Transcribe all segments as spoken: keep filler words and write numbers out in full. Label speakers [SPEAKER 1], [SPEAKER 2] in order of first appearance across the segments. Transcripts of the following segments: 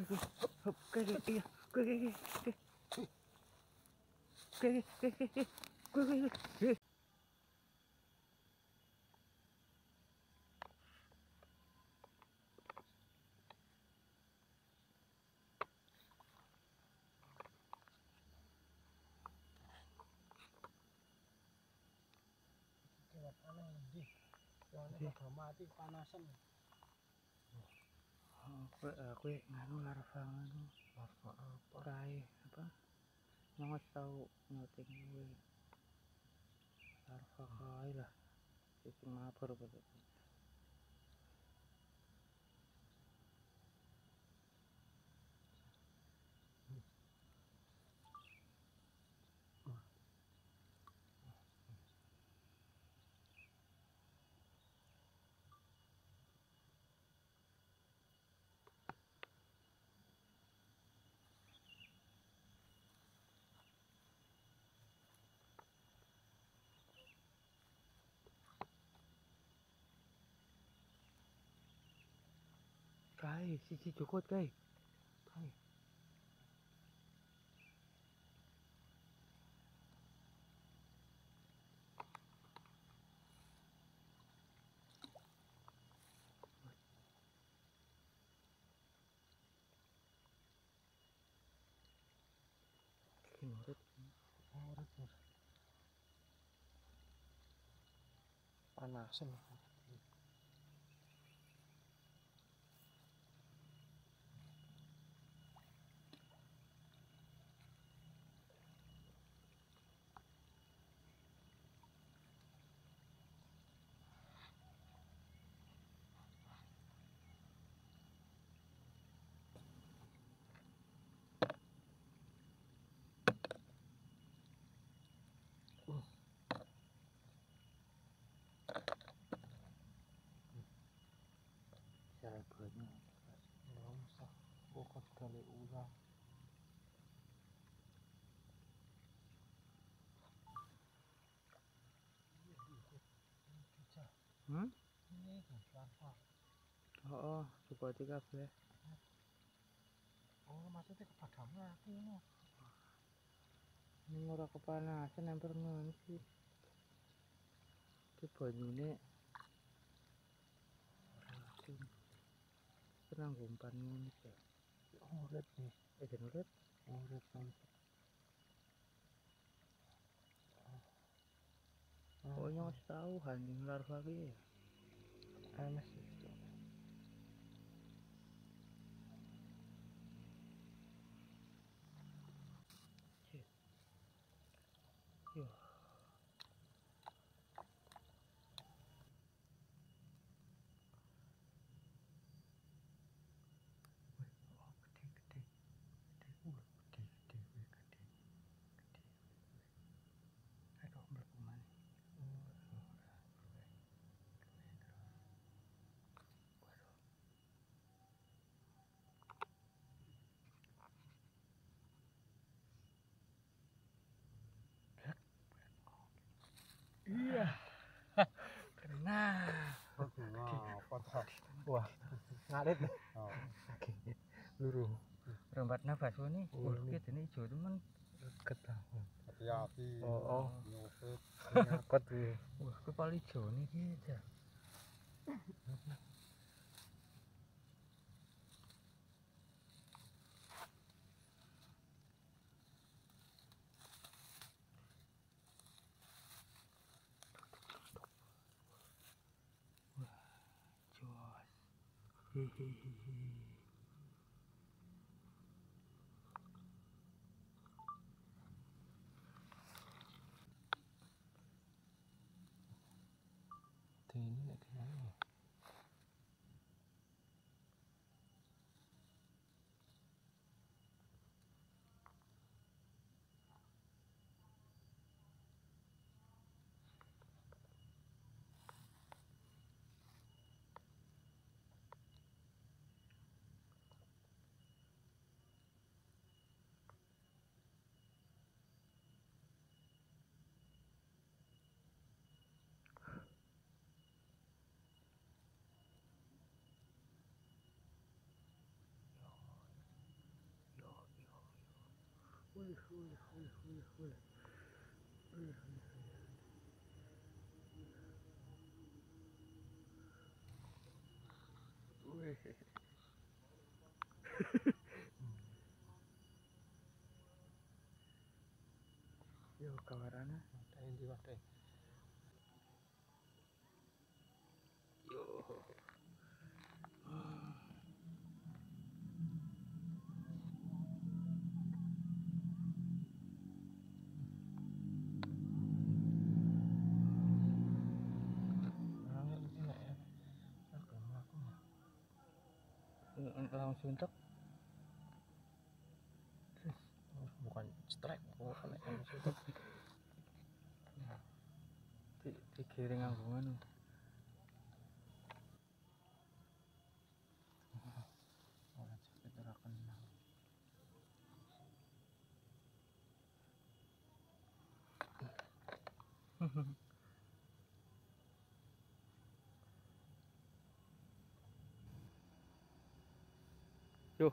[SPEAKER 1] oke, oke, oke, oke, iya, oke, oke, oke, oke, oke, oke, oke, oke, oke, oke.
[SPEAKER 2] Lewat aneh nih, soalnya pada mati panasan.
[SPEAKER 1] Aku aku nganu larva nganu
[SPEAKER 2] Larva apa?
[SPEAKER 1] kai apa? Nggak tahu noting gue larva kai lah. Itu ngapur betul. Kai, sisi cukut kai. Kai. Murid,
[SPEAKER 2] Murid, murid. Panasan.
[SPEAKER 1] cara buatnya.
[SPEAKER 2] Belum sah, pokok kali ulang.
[SPEAKER 1] Hmm?
[SPEAKER 2] Ini larva.
[SPEAKER 1] Oh, oh, coba tiga belas.
[SPEAKER 2] Oh, maksudnya kepada mati ini.
[SPEAKER 1] Ini ora kepanasan hampir ngono sih. Itu banyune racun. Tenang umpan ngono ya.
[SPEAKER 2] Murid nih,
[SPEAKER 1] Eh, dan ulet.
[SPEAKER 2] murid kan.
[SPEAKER 1] Pokoknya ngasih tahu anjing larva ki.
[SPEAKER 2] Aneh sih.
[SPEAKER 1] Yo. Aduh, mlebu maneh.
[SPEAKER 2] Iya.
[SPEAKER 1] Kena.
[SPEAKER 2] Ngapa tak? Wah, ngarit. Oh.
[SPEAKER 1] Luru. Rembat nafas ini.
[SPEAKER 2] Oh,
[SPEAKER 1] Oh,
[SPEAKER 2] ini.
[SPEAKER 1] kita ini hijau teman.
[SPEAKER 2] Ketahuan.
[SPEAKER 3] Hati-hati.
[SPEAKER 2] Oh, oh.
[SPEAKER 3] Nyusut.
[SPEAKER 2] Apa tuh?
[SPEAKER 1] Wah, kepala hijau nih kita. Wah, jos. Hehehe.
[SPEAKER 2] Ini nek gimana? Wih, wih, wih, wih, wih. Wih,
[SPEAKER 1] Wih. Yo kawarannya.
[SPEAKER 2] wadah ini wadah.
[SPEAKER 1] Yo.
[SPEAKER 2] Orangnya enak ya. Agak melaku ya.
[SPEAKER 1] Langsung cok.
[SPEAKER 2] Oh, bukan strike, bukan yang situ.
[SPEAKER 1] Di digiring anggungan.
[SPEAKER 2] Orang sakit ora kenal.
[SPEAKER 1] Yo.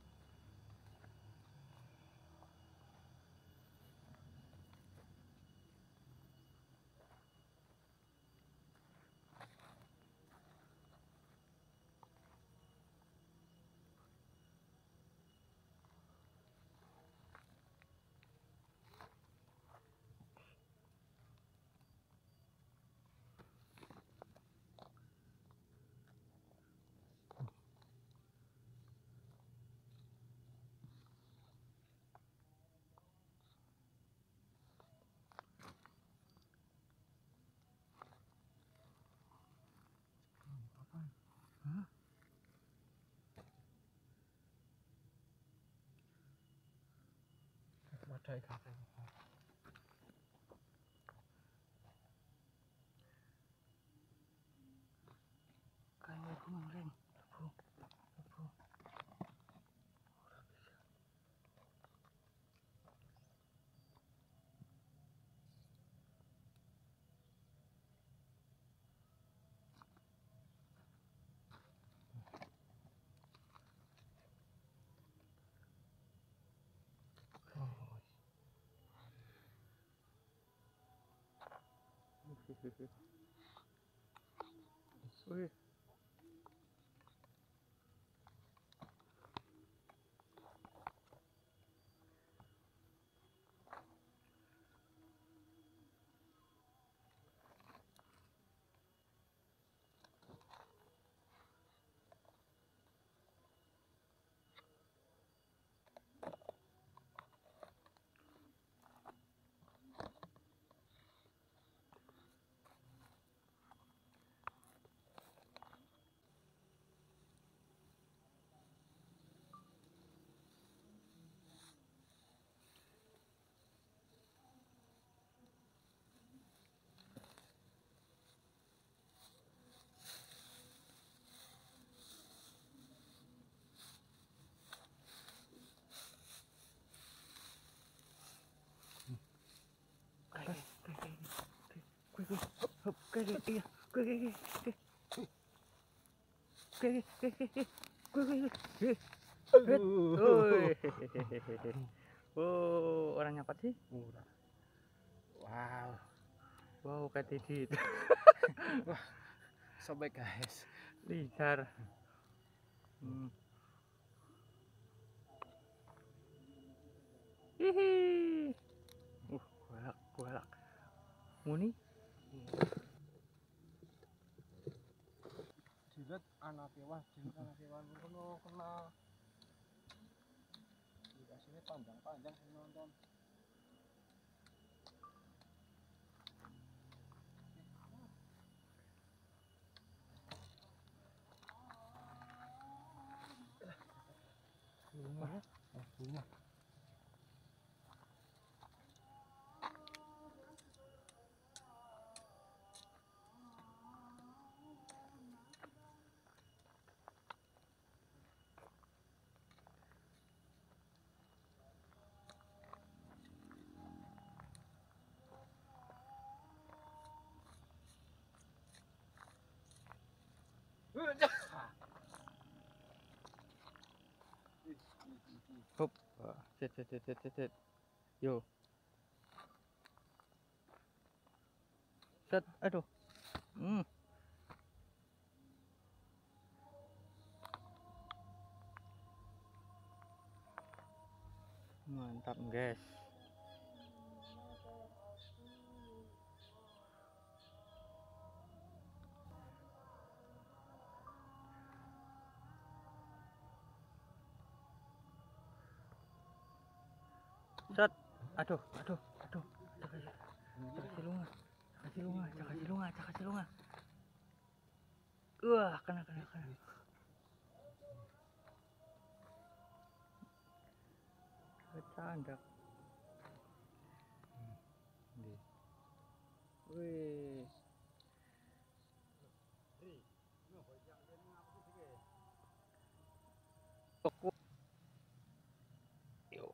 [SPEAKER 1] Hah?
[SPEAKER 2] Wadah ikan.
[SPEAKER 1] Kayak aku ngeleng. Bro. Bro. Wih. Oh, orangnya apa sih?
[SPEAKER 2] Murah. Wow.
[SPEAKER 1] Wow, kayak tidit.
[SPEAKER 2] Wah, sobek guys.
[SPEAKER 1] Licar. Hmm. Hihi. Uh, galak, galak. Muni?
[SPEAKER 2] Jilat anak kewan, jilat anak kewan kono kena. Dikasihnya panjang-panjang nonton. Bunga ya? Oh, bunga.
[SPEAKER 1] Hop. Cet, cet, cet, cet, cet. Yo. Set, aduh. Hmm. Mantap, guys. Set. Aduh, aduh, aduh. Cakak silunga. Cakak silunga, cakak silunga, cakak silunga. Wah, kena kena kena. Bercanda. Wih. Yo.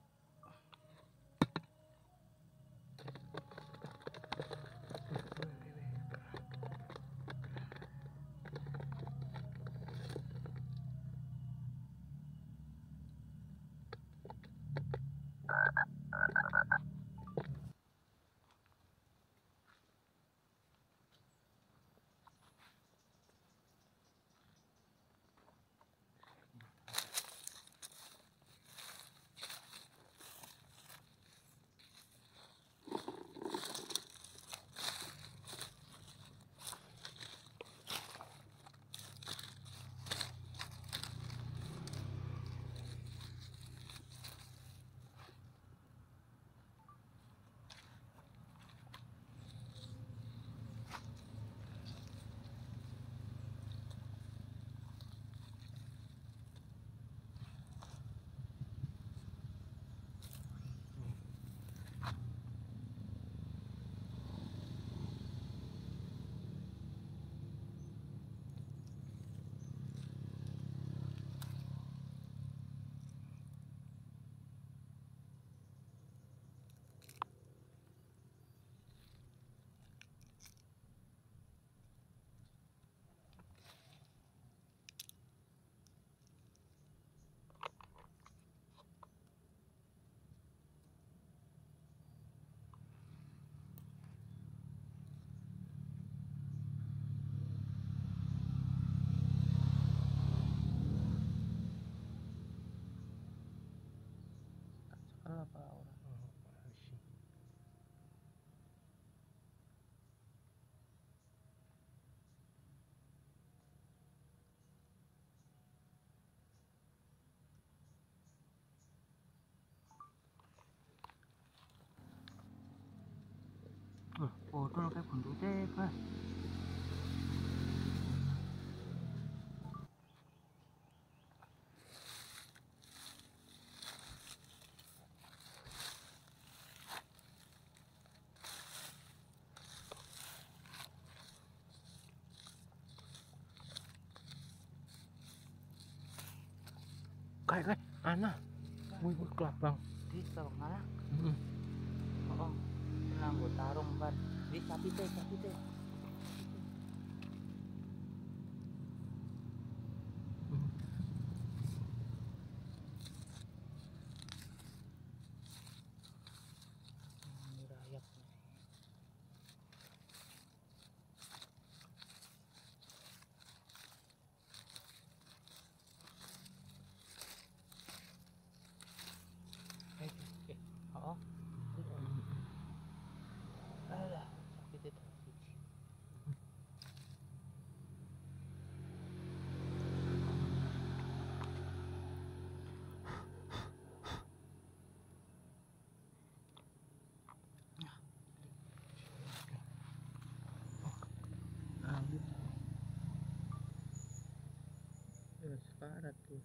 [SPEAKER 1] Apa orang? Botol kayak buntu teh,
[SPEAKER 2] Kayak kayak anak. Wih, wih kelabang.
[SPEAKER 1] di tolong ngalah.
[SPEAKER 2] Heeh.
[SPEAKER 1] Oh, tenang gue tarung kan. Di sapi teh, sapi teh. Ini rakyat nih. Eh, eh, oh, alah, sapi teh.
[SPEAKER 2] Alit.
[SPEAKER 1] Ya, sekarat tuh.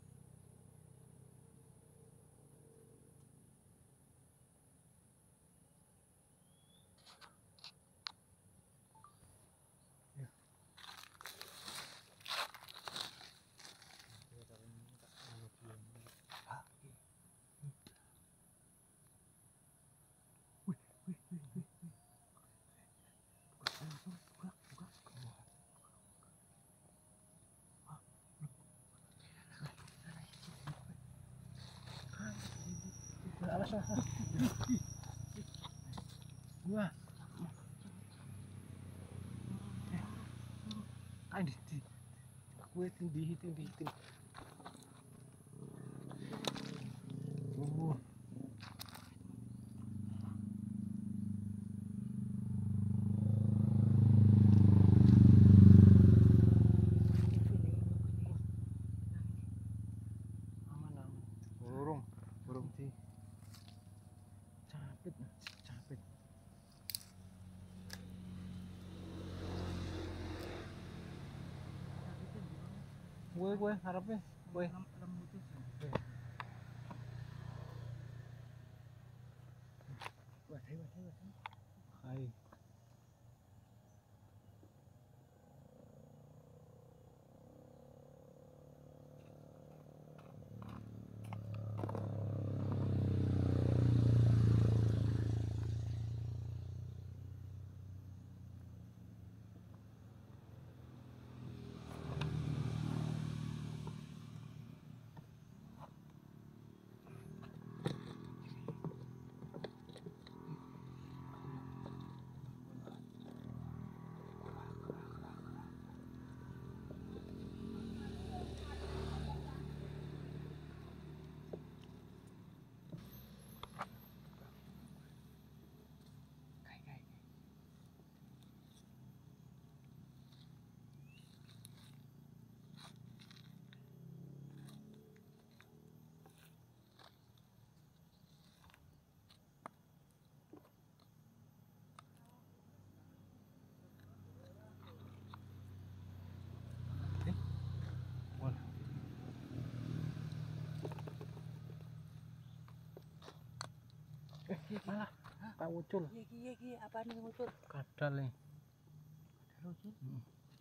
[SPEAKER 2] Alas, alas. Wah. Ay, di, di. Gue tindih, tindih, tindih. Oh. Aman, aman. Burung, burung sih. Capit, capit. Gue, gue harapnya, gue. Hai. Malah tak muncul.
[SPEAKER 1] Iya, iya, iya, apa nih muncul?
[SPEAKER 2] Kadal nih.
[SPEAKER 1] Terus sih.
[SPEAKER 2] Hmm.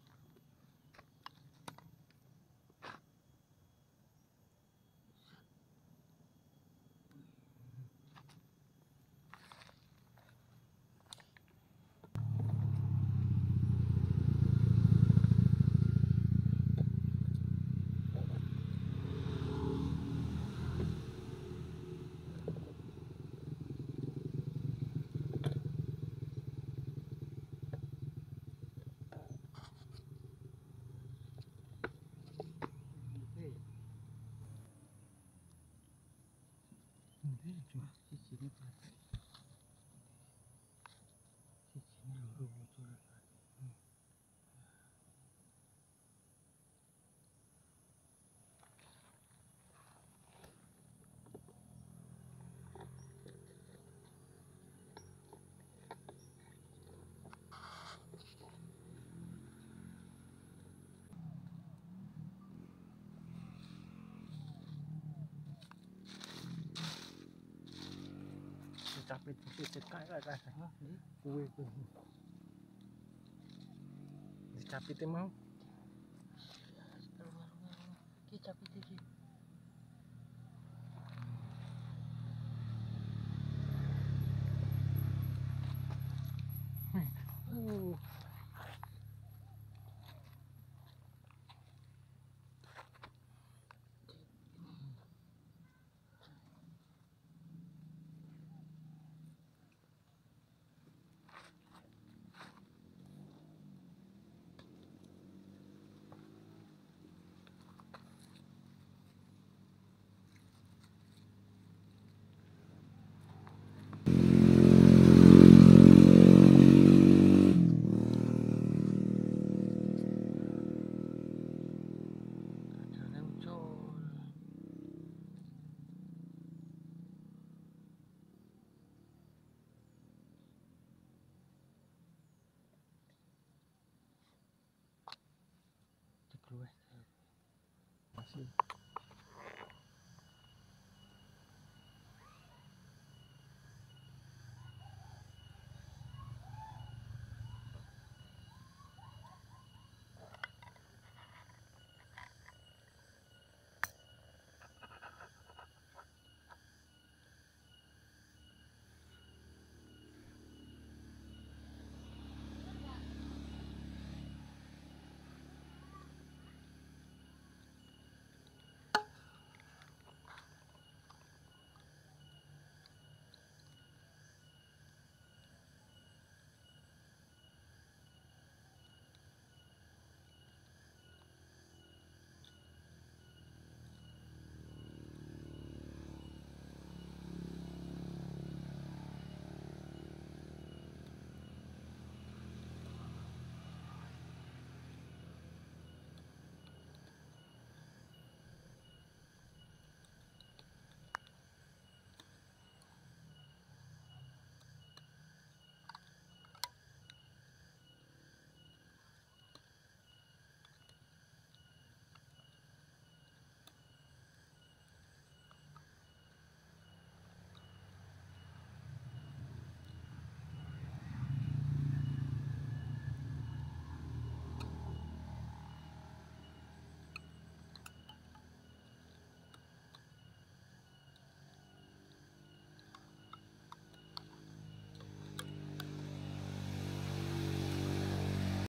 [SPEAKER 2] Ini cuma
[SPEAKER 1] Di sini berarti. Di sini loro muncul.
[SPEAKER 2] capit capit kayak kayak kayak
[SPEAKER 1] Hah, di
[SPEAKER 2] kue kue. Dicapit mau.
[SPEAKER 1] Ki capit iki.
[SPEAKER 2] Uh.
[SPEAKER 1] Ada muncul. Di keluar.
[SPEAKER 2] Masih